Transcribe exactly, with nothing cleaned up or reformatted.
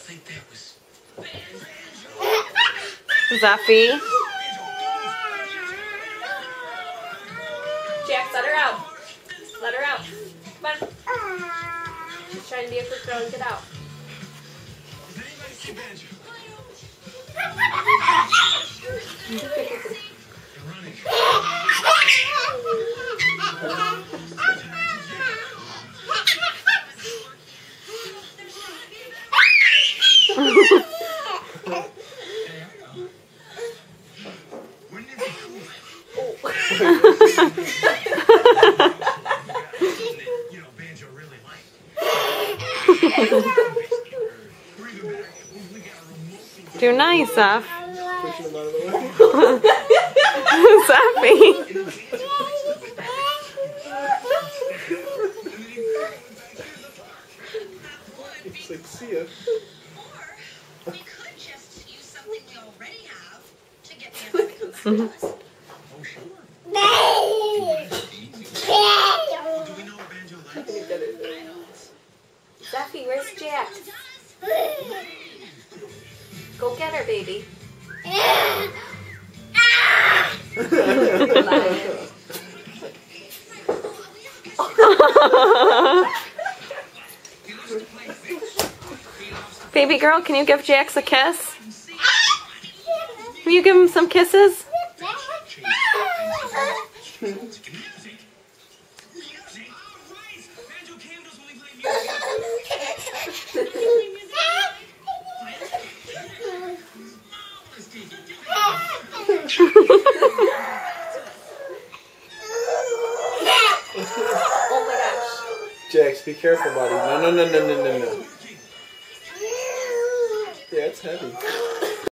Zephy. Jax, let her out. Let her out. Come on. She's trying to be a quick girl and get out. Do nice, Zeph. Zephy. It's like, see ya. Or we could just use something we already have to get the other to come back to us. Oh, sure. No. Do we know what Banjo likes? Zephy, where's Jax? Go get her, baby. Baby girl, can you give Jax a kiss? Will you give him some kisses? Oh my gosh. Jax, be careful, buddy. No, no, no, no, no, no, no. Yeah, it's heavy.